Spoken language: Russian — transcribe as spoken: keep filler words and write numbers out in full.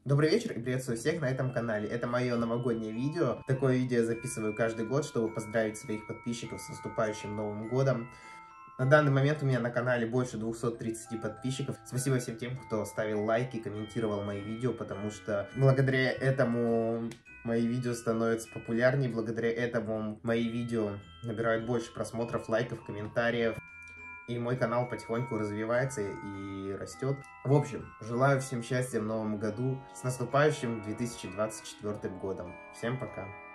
Добрый вечер и приветствую всех на этом канале. Это мое новогоднее видео. Такое видео я записываю каждый год, чтобы поздравить своих подписчиков с наступающим Новым годом. На данный момент у меня на канале больше двухсот тридцати подписчиков. Спасибо всем тем, кто ставил лайки, комментировал мои видео, потому что благодаря этому мои видео становятся популярнее, благодаря этому мои видео набирают больше просмотров, лайков, комментариев. И мой канал потихоньку развивается и растет. В общем, желаю всем счастья в новом году. С наступающим две тысячи двадцать четвёртым годом. Всем пока.